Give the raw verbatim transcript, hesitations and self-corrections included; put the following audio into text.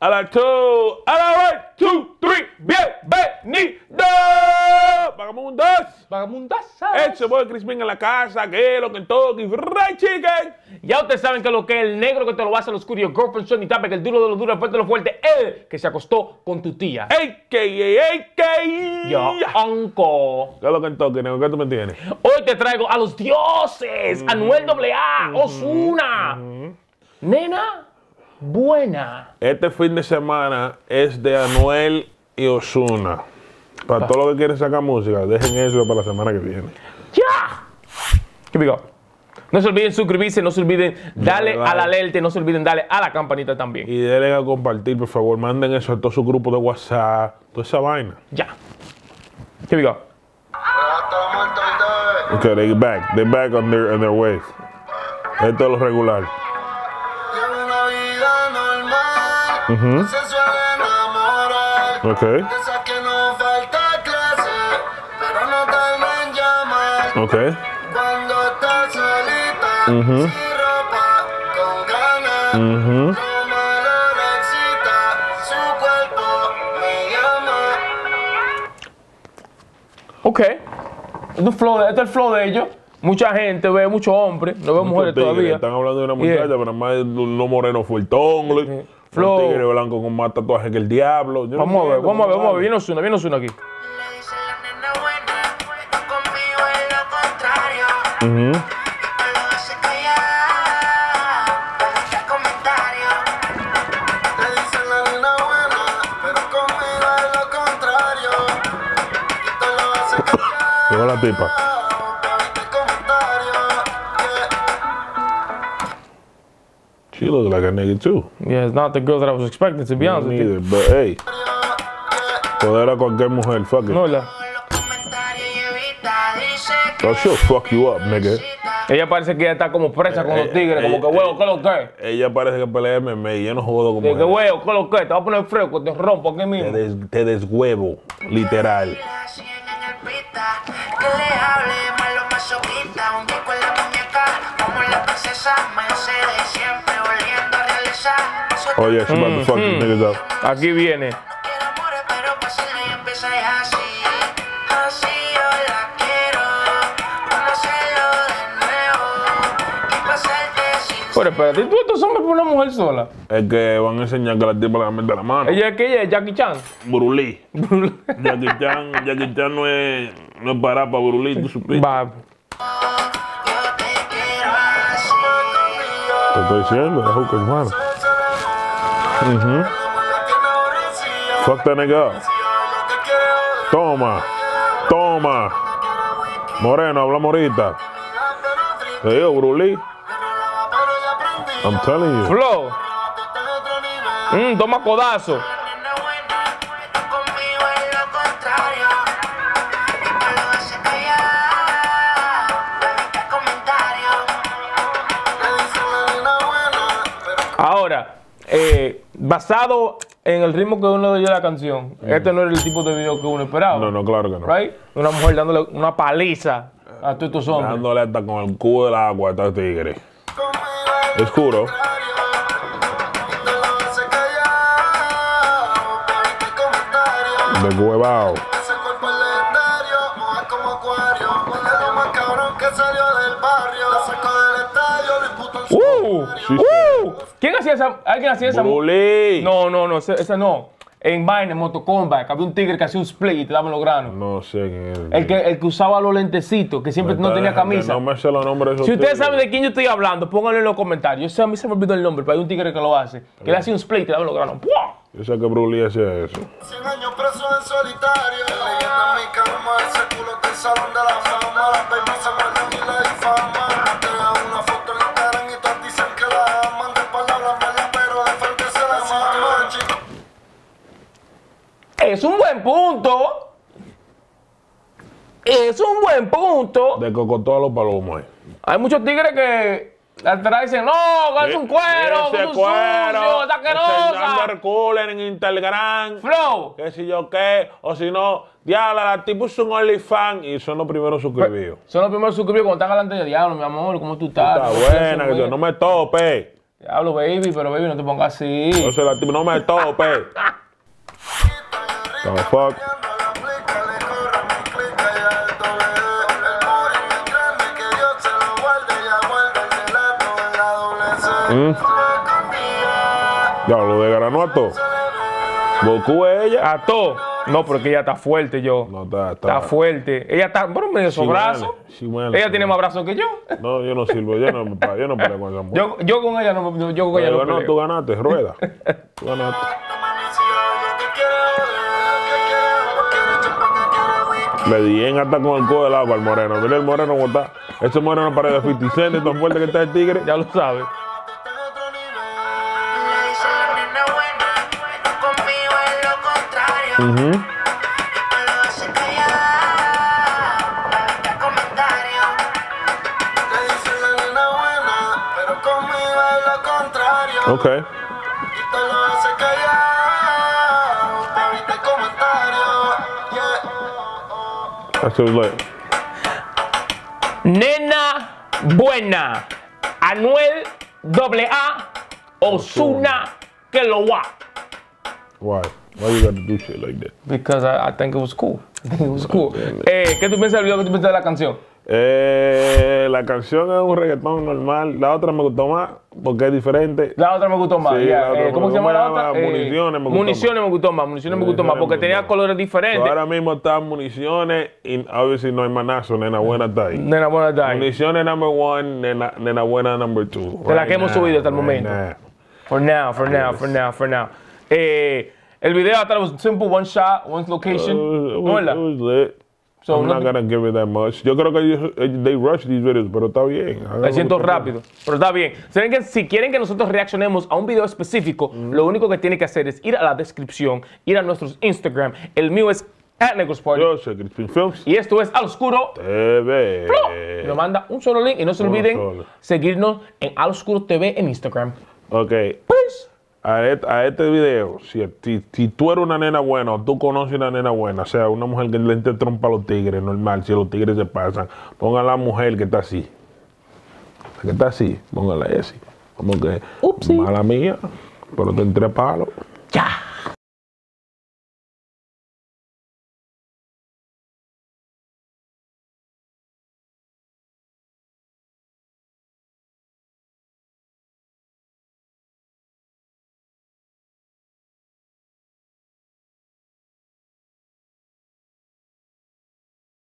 a la two, a la one, two, three, bienvenido. Vagabundas. Vagabundazas. Ese boy Crispin en la casa, que lo Kentucky Fried Chicken. Ya ustedes saben que lo que es el negro que te lo hace a los oscuro, girlfriend son y tapa, que el duro de los duros, el fuerte de los fuertes, el que se acostó con tu tía. A K A A K. Yo, uncle. ¿Qué es lo Kentucky, negro? ¿Qué tú me tienes? Hoy te traigo a los dioses, uh -huh. Anuel doble A, uh -huh. Ozuna. Uh -huh. Nena buena. Este fin de semana es de Anuel y Ozuna. Para todos los que quieren sacar música, dejen eso para la semana que viene. ¡Ya! Here we go. No se olviden suscribirse, no se olviden darle a la alerta, no se olviden darle a la campanita también. Y denle a compartir, por favor. Manden eso a todos sus grupos de WhatsApp, toda esa vaina. Ya. Here we go. Okay, they back. They back on their, on their wave. Esto es lo regular. Uh-huh. Okay. Okay. Uh-huh. Uh-huh. Ok. Este es el flow de, este es el flow de ellos. Mucha gente ve, muchos hombres, no veo mujeres tigres, todavía. Están hablando de una muchacha, yeah. Pero nada más no moreno fuertón. Yeah. Flow. Un tigre blanco con más tatuajes que el diablo. Yo vamos no a ver, entiendo, vamos a ver, vamos a ver. Viene Ozuna, viene Ozuna aquí. Uh-huh. Llegó la tipa. She looks like a nigga too. Yeah, it's not the girl that I was expecting, to be honest with you. But hey, poder a cualquier mujer, fuck it. No, la. Oh, she'll fuck you up, nigga. Ella parece que ella está como presa con los tigres, como que huevo, ¿qué lo que? Ella parece que pelea M M A, yo no jodo como de que huevo, ¿qué lo que? Te voy a poner fresco, te rompo aquí mismo. Te, des, te deshuevo, literal. Oye, oh, yeah, she about to fuck these niggas up. Aquí viene. Pero espérate, ¿y tú estos hombres por una mujer sola? Es que van a enseñar que la tipa le va a meter la mano. ¿Ella es que ella es Jackie Chan? Burulí. Jackie Chan, Jackie Chan no es, no es para para Burulí, tú supiste. Va. Te estoy diciendo, es juca, hermano. Uh-huh. Fuck that nigga up. Toma, toma. Moreno, hablamos ahorita. Te digo, Burulí. I'm telling you. Flow. Mm, toma codazo. Ahora, eh, basado en el ritmo que uno dio la canción, mm. este no era el tipo de video que uno esperaba. No, no, claro que no. Right? Una mujer dándole una paliza a todos estos hombres. Dándole hasta con el cubo del agua a estos tigres. Oscuro. De huevao. Uh, uh, ¿Quién hacía esa? ¿Alguien hacía esa? Bully. No, no, no, esa, esa no. En Vine, en Moto Combat, había un tigre que hacía un split y te daban los granos. No sé quién es. El que, el que usaba los lentecitos, que siempre no tenía camisa. No me sé los nombres de esos Si ustedes tigres. saben de quién yo estoy hablando, pónganlo en los comentarios. Yo sé, a mí se me olvidó el nombre, pero hay un tigre que lo hace. Que le hacía un split y te daban los granos. ¡Pua! Yo sé que Bruce hacía eso. cien años preso en solitario. Leyenda en mi cama, ese culo del salón de la fama. Las baby se muerden y la difama. Te da una foto en Instagram y todas dicen que la aman. De palabras malas, pero de frente se la maman. Es un buen punto. Es un buen punto. De cocotó a los palomos. Hay muchos tigres que atrás dicen, no, que es un cuero, que es un sucio, es asquerosa. Hercules en Instagram. Flow. Que si yo qué, o si no, diablo, la tipo es un OnlyFans y son los primeros suscribidos. Son los primeros suscribidos cuando están delante de diablo, mi amor, ¿cómo tú estás? Está buena, que yo no me tope. Hablo, baby, pero baby, no te pongas así. Entonces la tipa no me tope. The fuck. Mm. Ya lo de Granato. Goku es ella. A todo. No, porque ella está fuerte, yo. No, está, está. Está fuerte. Ella está, bueno, medio esos She brazos. manly, she manly, Ella she tiene manly. más brazos que yo. No, yo no sirvo. Yo no, yo no peleo con esa mujer. Yo, yo con ella no, no- yo con ella Pero no no, tú peleo. ganaste, rueda. Tú ganaste. Le di en hasta con el codo del agua al moreno. Mira el moreno cómo está. Ese moreno parece cincuenta Cent, tan fuerte que está el tigre. Ya lo sabes. Le dice la nena buena, pero conmigo es lo contrario. Ujú. Me lo hace callar, no comentario. Le dice la nena buena, pero conmigo es lo contrario. Ok. Y te lo hace callar, pa' evitar comentarios. Yeah. That's it, lit. Nena buena. Anuel doble A. Ozuna que lo va. Why? Why you gotta do shit like that? Because I, I think it was cool. I think it was cool. Eh, ¿Qué tú piensas del video? ¿Qué tú piensas de la canción? Eh, la canción es un reggaetón normal. La otra me gustó más porque es diferente. La otra me gustó más. Sí, ya. la otra Eh, me ¿Cómo se gustó llama la más. otra? Eh, Municiones me gustó Municiones más. me gustó más. Municiones me gustó más porque me tenía gustó. colores diferentes. Ahora mismo están municiones y a ver si no hay manazo. Nena buena está ahí. Nena buena está ahí. Municiones number one, nena, nena buena number two. De la que hemos subido hasta el right momento. now. For now, for now, for now, for now. Eh, el video hasta was simple, one shot, one location. It ¿No was, verdad? it was lit. So, I'm no not te- gonna give it that much. Yo creo que ellos, ellos- they rush these videos, pero está bien. Me siento rápido, pero está bien. ¿Saben que si quieren que nosotros reaccionemos a un video específico, lo único que tienen que hacer es ir a la descripción, ir a nuestros Instagram. El mío es at Negros Party. Yo sé Crispin Films. Y esto es Al Oscuro. T V. Y nos manda un solo link y no se Uno olviden solo. seguirnos en Al Oscuro T V en Instagram. Ok. Pues, A este, a este video, si, si, si tú eres una nena buena o tú conoces una nena buena, o sea, una mujer que le entre trompa a los tigres, normal, si los tigres se pasan, pongan a la mujer que está así. La que está así, póngala así. Como que, Upsi. mala mía, pero te entre palos.